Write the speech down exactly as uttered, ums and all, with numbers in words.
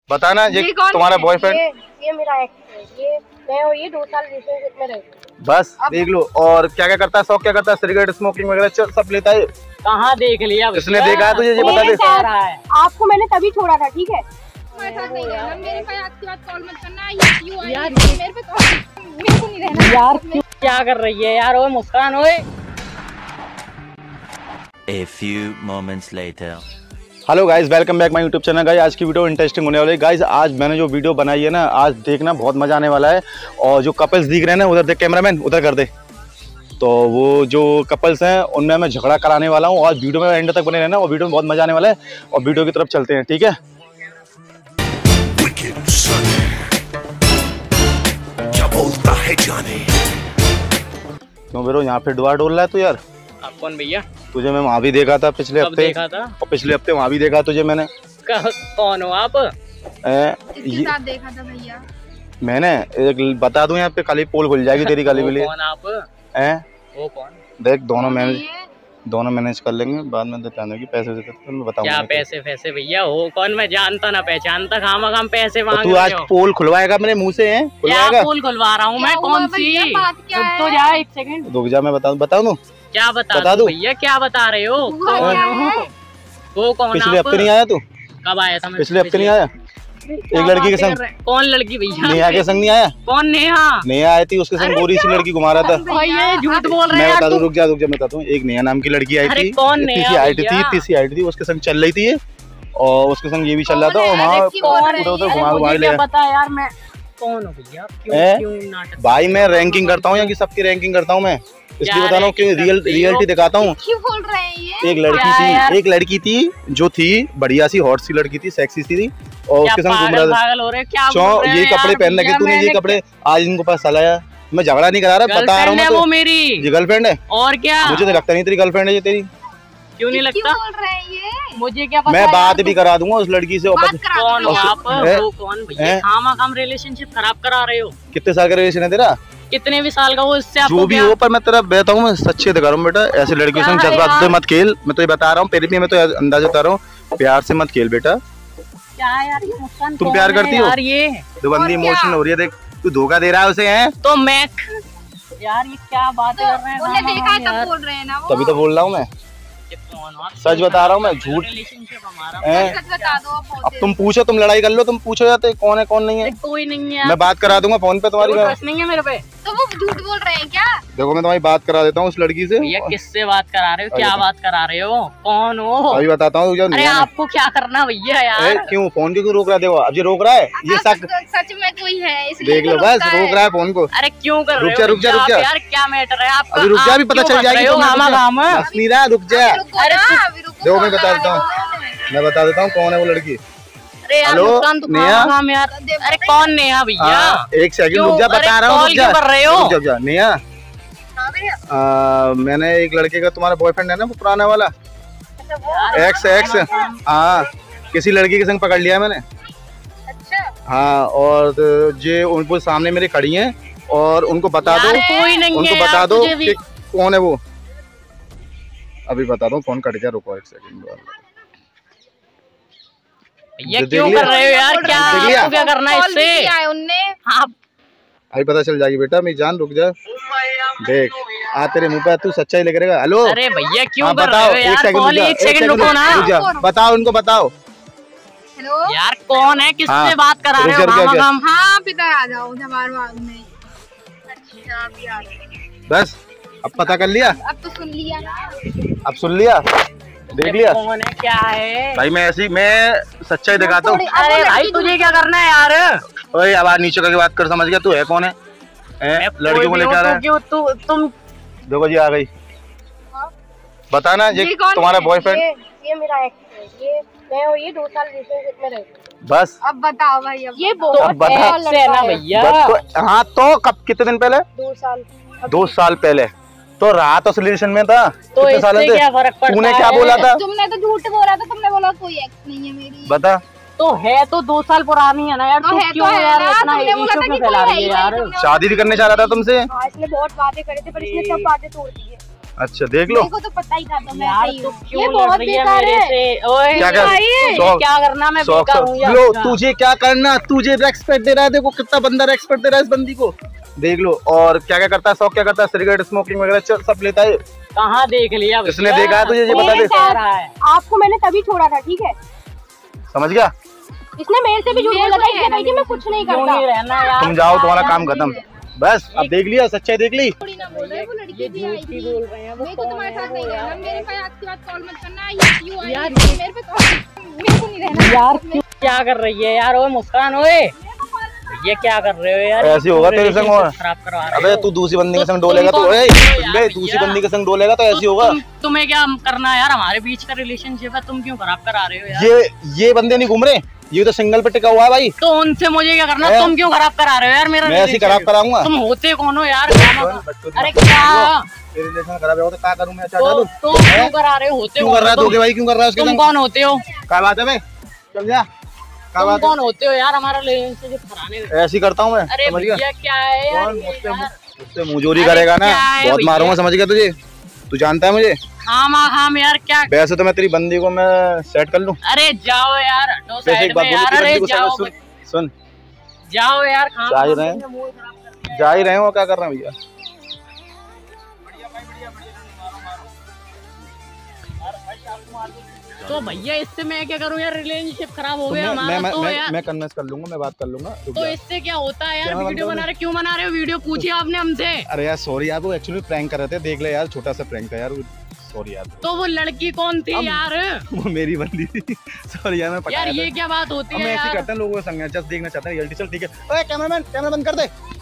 बताना ये तुम्हारा बॉयफ्रेंड? ये, ये मेरा एक्स है। ये मैं और ये दो साल रिलेशनशिप में रहे। बस देख लो। और क्या क्या करता है, शौक क्या करता है? सिगरेट स्मोकिंग वगैरह सब लेता है। कहाँ देख लिया? इसने देखा है तुझे? ये बता दे। आपको मैंने तभी छोड़ा था, ठीक है? मेरे पे आपकी बात कॉल मत करना यार, मेरे पे कॉल मेरे को नहीं रहना यार। क्यों क्या कर रही है यार? ओए मुस्कान, ओए। A few moments later. Hello guys, welcome back my YouTube channel. Guys आज की वीडियो इंटरेस्टिंग होने वाली है। गाइस आज मैंने जो वीडियो बनाई है ना, आज देखना बहुत मजा आने वाला है। और जो कपल्स दिख रहे हैं ना, उधर देख कैमरामैन, उधर कर दे। तो वो जो कपल्स हैं उनमें मैं झगड़ा कराने वाला हूँ। और वीडियो में एंड तक बने रहना, और वीडियो में बहुत मजा आने वाला है। और वीडियो की तरफ चलते हैं, ठीक है? क्या बोलता है जाने? क्यों बेरो यहाँ पे दुआ डोल रहा है तू यार? आप कौन भैया? तुझे मैं वहाँ भी देखा था पिछले हफ्ते। देखा था? और पिछले हफ्ते वहाँ भी देखा तुझे मैंने। कौन हो आप? किसके साथ देखा था भैया? मैंने एक बता दूं यहाँ पे, खाली पोल खुल जाएगी तेरी गाली मिली। कौन आप? हैं? वो कौन? देख दोनों मैनेज दोनों मैनेज कर लेंगे बाद में। बताने पैसे मैं बताऊंगा। क्या पैसे पैसे भैया? हो कौन? मैं जानता ना पहचानता, खामा खाम पैसे मांग तू आज पोल खुलवाएगा मेरे मुंह से? हैं? क्या पोल खुलवा रहा हूँ मैं? कौन सी? रुक तो जा एक सेकंड। रुक जा, मैं बताऊं बताऊं तू क्या बता, बता दूं भैया? क्या बता रहे हो? वो कौन? पिछले हफ्ते नहीं आया तू? कब आया था? पिछले हफ्ते नहीं आया? एक लड़की के संग। कौन लड़की भैया? नेहा के संग नहीं आया? कौन नेहा? नेहा आई थी, उसके संग गोरी सी लड़की घुमा रहा था। ये झूठ बोल रहे हैं। मैं बता दूं, रुक जा रुक जा मैं बताता हूँ। एक नेहा नाम की लड़की आई थी, कौन नेहा? हाइट थी, इतनी सी हाइट थी, उसके संग चल रही थी ये। और उसके संग ये भी चल रहा था। और वहाँ उधर उधर घुमा घुमा ले। पता यार मैं कौन हूँ भैया? क्यों क्यों नाटक? भाई मैं रैंकिंग करता हूँ, या कि सबकी रैंकिंग करता हूँ मैं, इसलिए बता रहा हूँ कि रियल रियलिटी दिखाता हूँ। क्यों बोल रहे हैं ये? एक लड़की थी एक लड़की थी जो थी बढ़िया सी, हॉट सी लड़की थी, सेक्सी सी थी। और उसके संग घूम रहा था। क्यों ये कपड़े पहन रखे तूने? ये कपड़े आज इनको पास चलाया। मैं झगड़ा नहीं करा रहा, बता रहा हूँ मैं तो। वो मेरी ये गर्लफ्रेंड है। और क्या? मुझे तो लगता नहीं तेरी गर्लफ्रेंड है ये तेरी। क्यों नहीं लगता? बोल रहे हैं ये? मुझे क्या पता? मैं बात भी करा दूंगा उस लड़की से। कौन हो आप? वो कौन भैया? खामा खाम रिलेशनशिप खराब करा रहे हो। कितने साल का रिलेशन है तेरा? कितने भी साल का हो, इससे आपको जो भी हो, पर मैं तेरा बेहता हूँ, मैं सच्चे दिखा रहा हूँ बेटा। ऐसे लड़कियों से जज्बात से मत खेल, मैं तो ये बता रहा हूँ। पहले भी मैं तो अंदाजा बता रहा हूँ, प्यार से मत खेल बेटा। क्या यार ये मुस्कान? तुम प्यार करती हो? यार ये दीवानी इमोशन हो रही है, देख तू धोखा दे रहा है उसे। हैं तो मैं यार ये क्या बात कर रहे हैं? उन्हें देखा है तब बोल रहे हैं ना वो। तभी तो बोल रहा हूँ मैं, सच बता रहा हूँ मैं, झूठ। अब तुम पूछो, तुम लड़ाई कर लो, तुम पूछो जाते कौन है कौन नहीं है। कोई नहीं है, मैं बात करा दूंगा फोन पे तुम्हारी। नहीं है मेरे पे। तो वो झूठ बोल रहे हैं क्या? देखो मैं तुम्हारी बात करा देता हूँ उस लड़की से। भैया किससे बात करा रहे हो? क्या बात करा रहे हो? कौन हो? अभी बताता हूँ। अरे आपको क्या करना भैया यार? क्यों फोन क्यों रोक रहा है? देखो अब ये रोक रहा है, ये सच सच में कोई है देख लो, बस रोक रहा है फोन को। अरे क्यों कर रहे हो? रुक जा रुक जा रुक जा यार, क्या मैटर है आपका? अभी रुक जा, अभी पता चल जाएगी। नहीं रहा, रुक जा। देखो मैं बता देता हूँ, मैं बता देता हूँ कौन है वो लड़की। अरे यार मुस्कान तो नेहा यार। अरे कौन नेहा भैया? एक सेकंड रुक जा, बता रहा हूँ। क्यों कर रहे हो? रुक जा नेहा, मैंने एक लड़के का, तुम्हारा बॉयफ्रेंड है ना वो पुराना वाला, एक्स एक्स, हाँ किसी लड़की के संग पकड़ लिया मैंने। अच्छा हाँ, और जे उनको सामने मेरे खड़ी हैं, और उनको बता दो, कोई नहीं उनको बता दो कि कौन है वो। अभी बता दो फोन कट गया, रुको एक सेकंड। ये क्यों कर रहे हो यार? क्या आपको क्या करना है इससे? उनने आप अभी पता चल जाएगी बेटा, मेरी जान। रुक जा, देख आ तेरे मुंह पे तू सच्चाई लेके रहेगा। हेलो अरे भैया क्यों हाँ, कर रहे हो यार? कॉल एक सेकंड रुको ना। रुक जा, बताओ उनको, बताओ। हेलो यार कौन है? किससे हाँ, बात करा रहे हो? हम हाँ पिता आ जाओ हमारे बाग में। अच्छा अभी आ गए। बस अब पता कर लिया? अब तो सुन लिया ना। अब सुन लिया, देख लिया कौन है क्या है? भाई मैं ऐसी मैं सच्चाई दिखाता हूँ। अरे भाई तुझे क्या करना है यार? ओए आवाज नीचे करके बात कर, समझ गया? तू है कौन है? लड़की को लेकर आ रहा है। क्यों तू तुम? देखो जी आ गई। बताना ये तुम्हारा बॉयफ्रेंड? ये मेरा एक्स है। ये मैं और ये दो साल रिलेशनशिप में रहे। बस अब बताओ भाई। अब ये बहुत है ना भैया। हाँ तो कब, कितने दिन पहले? दो साल दो साल पहले तो रहा तो रिलेशन में था। तो इससे क्या फर्क पड़ता है? तूने क्या बोला था? तुमने तो झूठ बोला था। तुमने बोला कोई एक्स नहीं है मेरी। बता। तो है तो दो साल पुरानी है ना यार। तो है क्यों तो यार इतना इशू क्यों फैला रही है यार? शादी भी करने चाह रहा था तुमसे। हाँ, इसने बहुत बातें करी थी, पर इसने सब बातें तोड़ दी है। अच्छा देख लो। मेरे को तो पता ही था तो मैं यार सही तू हूँ। क्यों ये लड़ बहुत रही है बेकार मेरे है। से? ओए क्या कर- ये शौक- क्या करना, मैं शौक बेकार शौक हूँ यार। लो, तुझे क्या करना, तुझे रेस्पेक्ट दे रहा है, देखो कितना बंदा रेस्पेक्ट दे रहा है इस बंदी को, देख लो। और क्या क्या करता है शौक, क्या करता है, सिगरेट स्मोकिंग वगैरह चल सब लेता है। कहाँ देख लिया भैया? किसने देखा है तुझे, ये बता दे। मेरे साथ रहा है आपको मैंने तभी छोड़ा था, ठीक है? समझ गया? इसने मेरे से भी झूठ बोला था, इसने कही कि मैं कुछ नहीं क्यों करता। नहीं रहना यार? तुम जाओ, तुम्हारा काम खत्म, बस अब देख लिया, सच्चाई देख ली। थोड़ी ना बोल रहे, वो लड़की ये भी आई झूठ थी। ही बोल रहे हैं। वो मेरे को कौन तुम्हारे है साथ वो नहीं रहना, यार? मेरे पे आज के बाद कॉल मत करना। ये क्यों आई यार, थी? मेरे पे कॉल, मेरे को नहीं रहना यार क्यों क्या कर रही है यार? ओए मुस्कान, ओए ये क्या कर रहे हो यार? ऐसे होगा तेरे संग और? खराब करवा रहे अबे हो। तू दूसरी बंदी के तो संग डोलेगा तो, तुम ओए कौन हो यार बे दूसरी भैया? बंदी के संग डोलेगा तो ऐसे ही होगा। तुम, तुम्हें क्या करना है यार? हमारे बीच का रिलेशनशिप है, तुम क्यों खराब करा रहे हो यार? ये ये बंदे नहीं घूम रहे, ये तो सिंगल पे टिका हुआ है भाई। तो उनसे मुझे क्या करना? है? तुम क्यों खराब करा रहे हो यार मेरा मैं ऐसे ही खराब relationship? कराऊंगा। तुम होते कौन हो यार? बच्चों अरे क्या तेरे रिलेशन खराब हो तो क्या करूं मैं, क्या तो, डालूं? तो क्यों करा रहे हो? होते क्यों कर रहा है कौन तू के हो? भाई, क्यों कर रहा है उसके तुम संग? कौन होते हो? क्या बात है भाई, चल जा, क्या तुम बात है? कौन होते हो यार हमारा रिलेशनशिप खराने? ऐसे ही करता हूँ मैं, अरे समझ गया? भैया क्या है यार कौन ये मुझसे यार? मुझसे मुंहजोरी अरे करेगा ना, क्या है बहुत भैया? मारूंगा, समझ गया तुझे? तू जानता है मुझे, खाम खाम यार क्या? वैसे तो मैं तेरी बंदी को मैं सेट कर लूं। अरे जाओ यार, हटो वैसे साइड एक बात में बोलूं, यार। तेरी अरे बंदी को जाओ सुन सुन, जाओ यार, खाम जा ही खाम रहे हैं। तुमने मुंह खराब कर दिया। जा ही रहे हो, क्या कर रहे हैं भैया? तो भैया इससे मैं क्या करूं यार? रिलेशनशिप खराब हो तो गया मैं हमारा मैं तो मैं यार। मैं कन्विंस कर लूंगा, मैं बात कर लूंगा, रुक तो जा। इससे क्या होता है यार? क्या वीडियो मतलब? बना रहे, क्यों बना रहे हो वीडियो? पूछिए आपने हमसे। अरे यार सॉरी यार, वो एक्चुअली प्रैंक कर रहे थे, देख ले यार, छोटा सा प्रैंक था यार, सॉरी यार। तो वो लड़की कौन थी हम- यार? वो मेरी बंदी थी, सॉरी यार, मैं पटाया यार था। ये क्या बात होती हम है ऐसे यार? करते हैं लोगों के संग, जस्ट देखना चाहते हैं रियलिटी। चल ठीक है, ओए कैमरामैन कैमरा बंद कर दे।